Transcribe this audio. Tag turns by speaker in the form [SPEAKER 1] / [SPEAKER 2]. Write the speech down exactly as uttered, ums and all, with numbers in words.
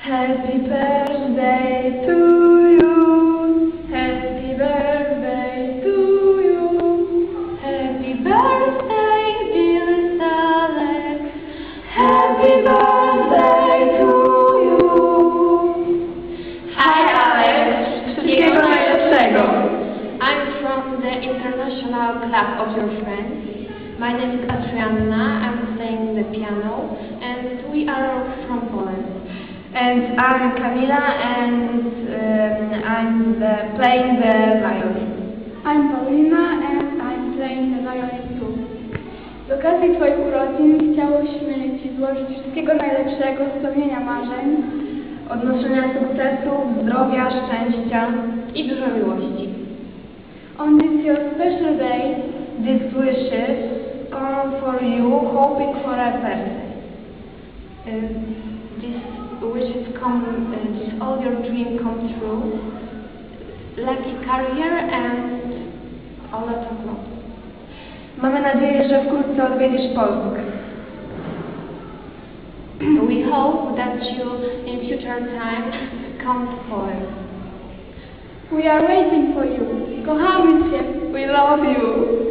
[SPEAKER 1] Happy birthday to you. Happy birthday to you. Happy birthday, dearest Alex. Happy birthday to you.
[SPEAKER 2] Hi Alex, wszystkiego najlepszego.
[SPEAKER 3] I'm from the international club of your friends. My name is Adrianna. I'm playing the piano, and we are from Poland.
[SPEAKER 1] And I'm Kamila, and um, I'm the, playing the violin.
[SPEAKER 4] I'm Paulina, and I'm playing the violin too. Z okazji Twoich urodzin chciałyśmy Ci złożyć wszystkiego najlepszego, spełnienia marzeń,
[SPEAKER 1] Odnoszenia sukcesu, zdrowia, szczęścia
[SPEAKER 3] I dużo miłości.
[SPEAKER 4] On this your special day,
[SPEAKER 1] these wishes come for you, hoping for a birthday.
[SPEAKER 3] Uh, these wishes come, uh, this all your dream come true. Lucky career and a lot of love.
[SPEAKER 1] Mamy nadzieję, że wkrótce odwiedzisz Polskę.
[SPEAKER 3] We hope that you in future times come to Poland.
[SPEAKER 4] we are waiting for you. Kochamy Cię.
[SPEAKER 1] We love you.